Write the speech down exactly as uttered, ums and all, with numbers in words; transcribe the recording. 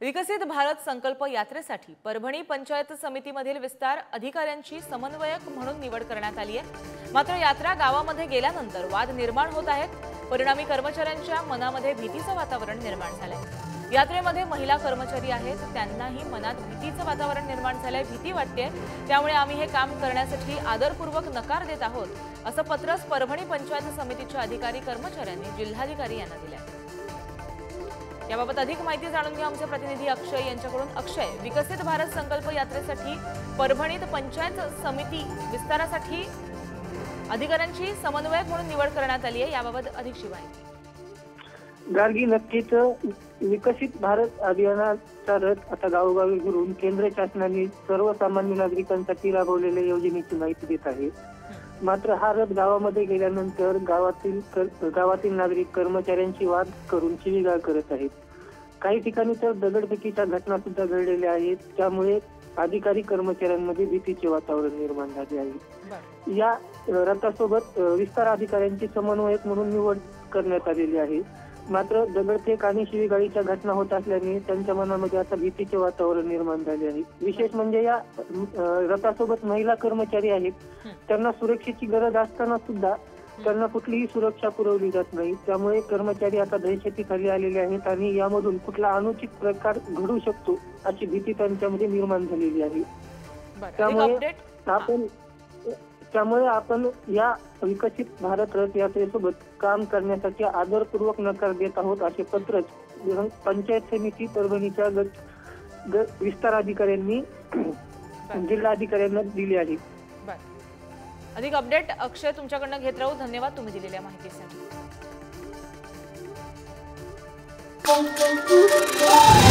विकसित भारत संकल्प यात्रेसाठी परभणी पंचायत समितीमधील विस्तार अधिकाऱ्यांची समन्वयक म्हणून निवड करण्यात आली आहे। मात्र यात्रा गावामध्ये गेल्यानंतर वाद निर्माण होत आहेत। परिणामी कर्मचाऱ्यांच्या मनामध्ये भीतीचे वातावरण निर्माण झाले। यात्रेमध्ये महिला कर्मचारी आहेत, त्यांनाही मनात भीतीचे वातावरण निर्माण झाले। भीती वाटते, त्यामुळे आम्ही हे काम करण्यासाठी आदरपूर्वक नकार देत आहोत, असं पत्र परभणी पंचायत समितीच्या अधिकारी कर्मचाऱ्यांनी जिल्हाधिकारी यांना दिले आहे। याबाबत अधिक माहिती जाणून घेऊ आमचे प्रतिनिधी अक्षय यांच्याकडून। अक्षय, विकसित भारत संकल्प यात्रेसाठी परभणीत पंचायत समिती विस्तारासाठी अधिकाऱ्यांची समन्वयक म्हणून निवड करण्यात आली आहे, याबाबत अधिकची माहिती। गार्गी, नक्कीच विकसित भारत अभियानाचा रथ आता गावोगावी फिरून केंद्र शासनाने सर्वसामान्य नागरिकांसाठी राबवलेल्या योजनेची माहिती देत आहे। मात्र हा रथ गावामध्ये गेल्यानंतर गावातील गावातील नागरिक कर्मचाऱ्यांशी वाद करून शिवीगाळ करत आहेत। काही ठिकाणी तर दगडफेकीच्या घटना सुद्धा घडलेल्या आहेत, त्यामुळे अधिकारी कर्मचाऱ्यांमध्ये भीतीचे वातावरण निर्माण झाले आहे। या रथासोबत विस्तार अधिकाऱ्यांची समन्वयक म्हणून निवड करण्यात आलेली आहे। मात्र दगडफेक आणि शिवीगाळीच्या घटना होत असल्याने त्यांच्या मनामध्ये आता भीतीचे वातावरण निर्माण झाले आहे। विशेष म्हणजे या रथासोबत महिला कर्मचारी आहेत, त्यांना सुरक्षेची गरज असताना सुद्धा त्यांना कुठलीही सुरक्षा पुरवली जात नाही। त्यामुळे कर्मचारी आता दहशतीखाली आलेले आहेत आणि यामधून कुठला अनुचित प्रकार घडू शकतो अशी भीती त्यांच्यामध्ये निर्माण झालेली आहे। त्यामुळे आपण त्यामुळे आपण या विकसित भारत रथ यात्रेसोबत काम करण्यासाठी आदरपूर्वक नकार देत आहोत, असे पत्र पंचायत समिती परभणीच्या विस्तार अधिकाऱ्यांनी जिल्हाधिकाऱ्यांना दिले आहे। अधिक अपडेट अक्षय तुमच्याकडनं घेत राहू। धन्यवाद तुम्ही दिलेल्या माहितीसाठी।